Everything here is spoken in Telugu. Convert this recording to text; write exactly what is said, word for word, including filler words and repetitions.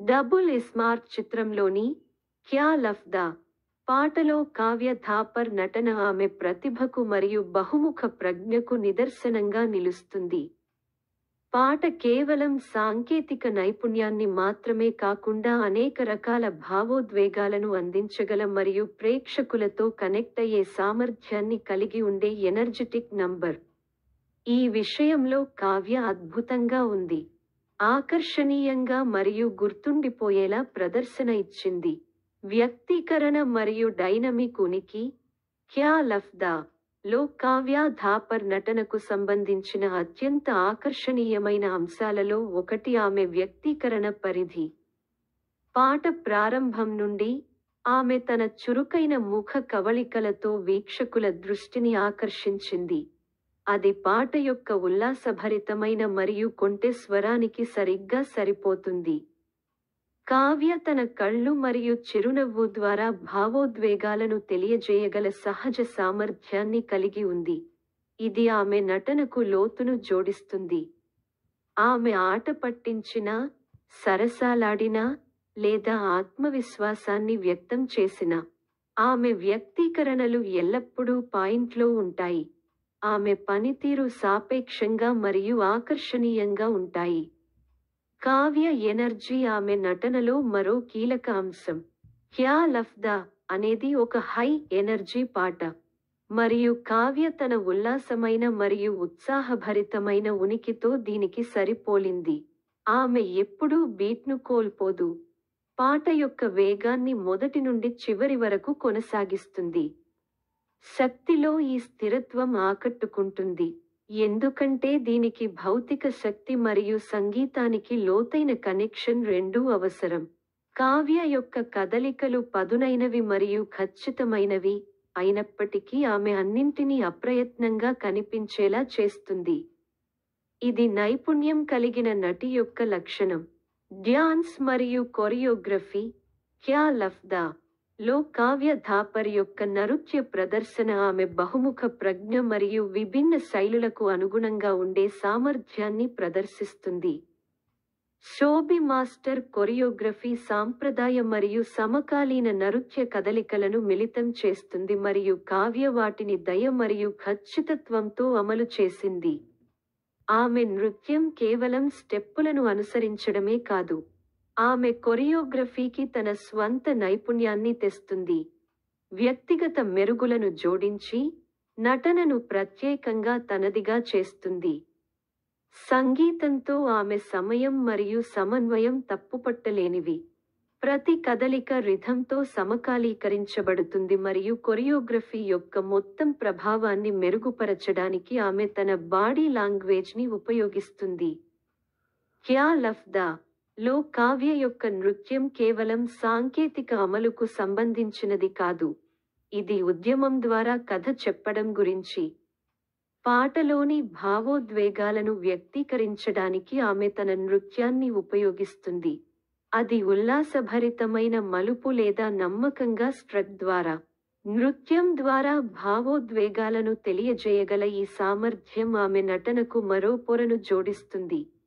డబుల్ ఇస్మార్ట్ చిత్రంలోని క్యా లఫ్దా పాటలో కావ్య థాపర్ నటన ఆమె ప్రతిభకు మరియు బహుముఖ ప్రజ్ఞకు నిదర్శనంగా నిలుస్తుంది. పాట కేవలం సాంకేతిక నైపుణ్యాన్ని మాత్రమే కాకుండా అనేక రకాల భావోద్వేగాలను అందించగల మరియు ప్రేక్షకులతో కనెక్ట్ అయ్యే సామర్థ్యాన్ని కలిగి ఉండే ఎనర్జెటిక్ నంబర్. ఈ విషయంలో కావ్య అద్భుతంగా ఉంది. ఆకర్షణీయంగా మరియు గుర్తుండిపోయేలా ప్రదర్శన ఇచ్చింది. వ్యక్తీకరణ మరియు డైనమిక్ ఉనికి. క్యా లఫ్దా లో కావ్య థాపర్ నటనకు సంబంధించిన అత్యంత ఆకర్షణీయమైన అంశాలలో ఒకటి ఆమె వ్యక్తీకరణ పరిధి. పాట ప్రారంభం నుండి ఆమె తన చురుకైన ముఖ కవళికలతో వీక్షకుల దృష్టిని ఆకర్షించింది. అది పాట యొక్క ఉల్లాసభరితమైన మరియు కొంటె స్వరానికి సరిగ్గా సరిపోతుంది. కావ్య తన కళ్ళు మరియు చిరునవ్వు ద్వారా భావోద్వేగాలను తెలియజేయగల సహజ సామర్థ్యాన్ని కలిగి ఉంది. ఇది ఆమె నటనకు లోతును జోడిస్తుంది. ఆమె ఆట పట్టించినా, సరసాలాడినా, లేదా ఆత్మవిశ్వాసాన్ని వ్యక్తం చేసినా, ఆమె వ్యక్తీకరణలు ఎల్లప్పుడూ పాయింట్లో ఉంటాయి. ఆమె పనితీరు సాపేక్షంగా మరియు ఆకర్షణీయంగా ఉంటాయి. కావ్య ఎనర్జీ ఆమె నటనలో మరో కీలక అంశం. క్యా లఫ్దా అనేది ఒక హై ఎనర్జీ పాట, మరియు కావ్య తన ఉల్లాసమైన మరియు ఉత్సాహభరితమైన ఉనికితో దీనికి సరిపోలింది. ఆమె ఎప్పుడూ బీట్ను కోల్పోదు. పాట యొక్క వేగాన్ని మొదటి నుండి చివరి వరకు కొనసాగిస్తుంది. శక్తిలో ఈ స్థిరత్వం ఆకట్టుకుంటుంది, ఎందుకంటే దీనికి భౌతిక శక్తి మరియు సంగీతానికి లోతైన కనెక్షన్ రెండూ అవసరం. కావ్య యొక్క కదలికలు పదునైనవి మరియు ఖచ్చితమైనవి అయినప్పటికీ ఆమె అన్నింటినీ అప్రయత్నంగా కనిపించేలా చేస్తుంది. ఇది నైపుణ్యం కలిగిన నటి యొక్క లక్షణం. డ్యాన్స్ మరియు కొరియోగ్రఫీ. క్యా లఫ్దా లో కావ్య థాపర్ యొక్క నృత్య ప్రదర్శన ఆమె బహుముఖ ప్రజ్ఞ మరియు విభిన్న శైలులకు అనుగుణంగా ఉండే సామర్థ్యాన్ని ప్రదర్శిస్తుంది. శోభి మాస్టర్ కొరియోగ్రఫీ సాంప్రదాయ మరియు సమకాలీన నృత్య కదలికలను మిళితం చేస్తుంది మరియు కావ్య వాటిని దయ మరియు ఖచ్చితత్వంతో అమలు చేసింది. ఆమె నృత్యం కేవలం స్టెప్పులను అనుసరించడమే కాదు, ఆమె కొరియోగ్రఫీకి తన స్వంత నైపుణ్యాన్ని తెస్తుంది. వ్యక్తిగత మెరుగులను జోడించి నటనను ప్రత్యేకంగా తనదిగా చేస్తుంది. సంగీతంతో ఆమె సమయం మరియు సమన్వయం తప్పుపట్టలేనివి. ప్రతి కదలిక రిథంతో సమకాలీకరించబడుతుంది మరియు కొరియోగ్రఫీ యొక్క మొత్తం ప్రభావాన్ని మెరుగుపరచడానికి ఆమె తన బాడీ లాంగ్వేజ్ని ఉపయోగిస్తుంది. క్యా లఫ్దా లో కావ్య యొక్క నృత్యం కేవలం సాంకేతిక అమలుకు సంబంధించినది కాదు, ఇది ఉద్యమం ద్వారా కథ చెప్పడం గురించి. పాటలోని భావోద్వేగాలను వ్యక్తీకరించడానికి ఆమె తన నృత్యాన్ని ఉపయోగిస్తుంది. అది ఉల్లాసభరితమైన మలుపు లేదా నమ్మకంగా స్ట్రక్ ద్వారా. నృత్యం ద్వారా భావోద్వేగాలను తెలియజేయగల ఈ సామర్థ్యం ఆమె నటనకు మరో పొరను జోడిస్తుంది.